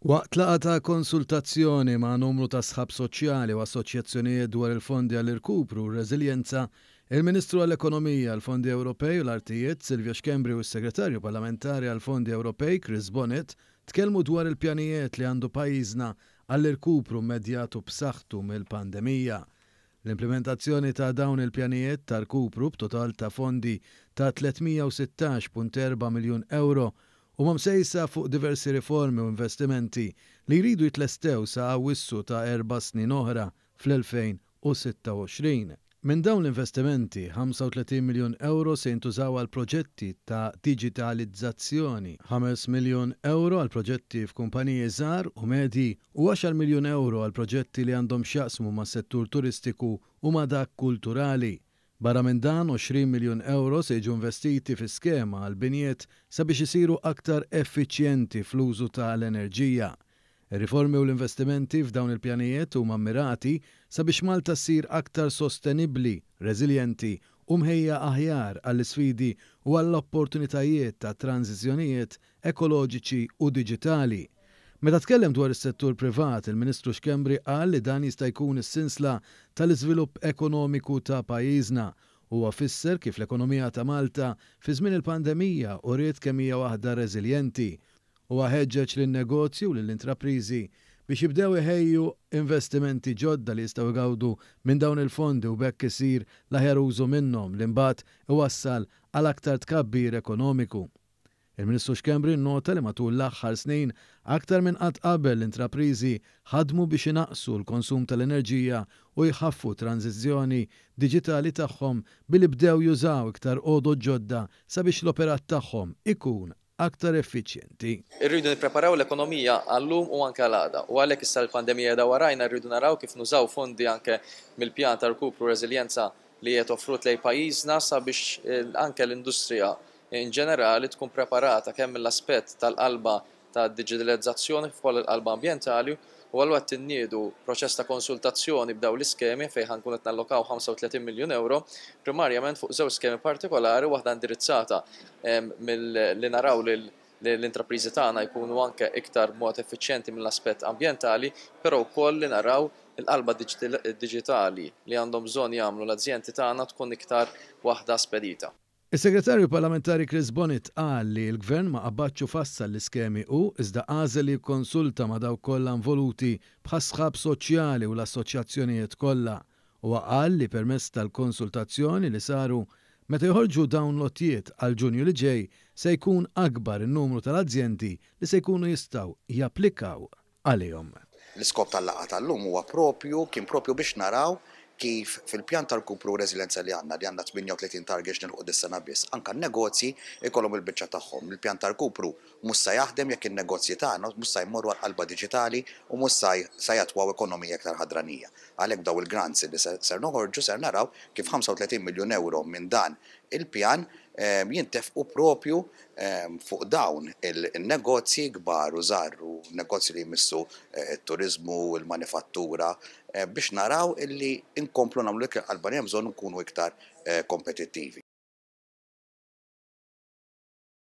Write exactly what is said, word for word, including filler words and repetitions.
Waqt laqa ta' konsultazzjoni ma' numru ta' sħab soċjali u assoċjazzjonijiet dwar il-fondi għall-irkupru u r-reżiljenza, il-Ministru għall-Ekonomija, l-Fondi Ewropej u l-Artijiet Silvia Xkembri u s-Segretarju Parlamentari għall-Fondi Ewropej Chris Bonnet tkellmu dwar il-pjanijiet li għandu pajjiżna għall-irkupru immedjatu b'saħħtu mill-pandemija. L-implementazzjoni ta' dawn il-pjanijiet ta' rkupru b'total ta' fondi ta' tlietmija u sittax punt erba' miljun euro u msejsa fuq diversi riformi u investimenti li jridu jitlestew sa' wissu ta' erba' snin oħra fl-elfejn u sitta u għoxrin. Minn dawn l-investimenti, ħamsa u tletin miljun euro se jintużaw għal proġetti ta' digitalizzazzjoni, ħames miljun euro għal proġetti f'kumpaniji żgħar u medji u għaxar miljun euro għal proġetti li għandhom x'jaqsmu ma' settur turistiku u ma' dak kulturali. Barra minn dan għoxrin miljun euro se jiġu investiti fi skema għal binjiet sabiex isiru aktar effiċjenti fl-użu tal-enerġija. Ir-riformi u l-investimenti f'dawn il-pjanijiet huma mmirati sabiex Malta ssir aktar sostenibbli, reżiljenti u mħejja aħjar għall-isfidi u għall-opportunitajiet ta' tranzizzjonijiet ekoloġiċi u diġitali. Meta tkellem dwar is-settur privat, il-Ministru Xkembri qal li dan jista' jkun is-sinsla tal-iżvilupp ekonomiku ta' pajjiżna u fisser kif l-ekonomija ta' Malta fi żmien il-pandemija uriet kemm hija waħda reżiljenti u ħeġġeġ lin-negozju u lill-intrapriżi biex jibdew iħejju investimenti ġodda li jistgħu jgawdu minn dawn il-fondi u bekk isir l-aħjar użu minnhom li mbagħad iwassal għal aktar tkabbir ekonomiku. Il-Ministru Xkembri nnota li matul l-aħħar snin aktar minn qatt qabel l-intrapriżi ħadmu biex inaqsu l-konsum tal-enerġija u jħaffu tranzizzjoni diġitali tagħhom billi bdew jużaw iktar għodod ġodda sabiex l-operat tagħhom ikun aktar effiċjenti. Irridu nippreparaw l-ekonomija għallum u anke għal-għada. U għalhekk issa l-pandemija da warajna rridu naraw kif nużaw fondi anke mill-pjan ta' rkupru reżiljenza li qed offrut lejn pajjiżna sabiex anke l-industrija in ġenerali tkun preparata kemm mill-aspett tal-qalba ta' digitalizzazzjoni f'koll il-qalba ambjentali u għalwaqt inniedu proċess ta' konsultazzjoni b'daw l-iskemi fejn ħankun qed nallokaw ħamsa u tletin miljun euro primarjament fuq żewġ skemi partikolari waħda indirizzata li naraw li l-intrapriżi tagħna jkunu anke iktar mod effiċjenti mill-aspett ambjentali, però wkoll li naraw il-qalba diġitali li għandhom bżonn jagħmlu l-azzjendi tagħna tkun iktar waħda spedita. Is-Segretarju Parlamentari Chris Bonnet qal li l-Gvern ma qabadx fassal l-iskemi u iżda għażel li jikkonsulta ma' dawk kollha involuti bħasħab soċjali u l-assoċjazzjonijiet kollha u qal li permezz tal-konsultazzjoni li saru meta joħorġu dawn lotjiet għal Ġunju li ġej se jkun akbar in-numru tal-azzjendi li se jkunu jistgħu japplikaw għalihom. L-iskop tal-laqgħa tal-lum huwa propju kien propju biex naraw kif fil-pjan tal-kupru reżiljenza li għandna li għandna tminja u tletin targets nilħu dis-sena biss, anke n-negozji ikollhom il-biċċa tagħhom. Il-pjan tal-kupru mhux se jaħdem jekk in-negozji tagħna mhux se jmorru għall-qalba diġitali u mhux se jatwaw ekonomija iktar ħadranija. Għalhekk daw il-grants li ser noħorġu ser naraw kif ħamsa u tletin miljun euro minn dan il-pjan jintefqu propju fuq dawn il-negozji kbar u żgħar u negozji li jmissu t-turiżmu, il-manifattura biex naraw illi inkomplu nagħmlu iktar qalba hemm bżonn nkunu iktar kompetittivi.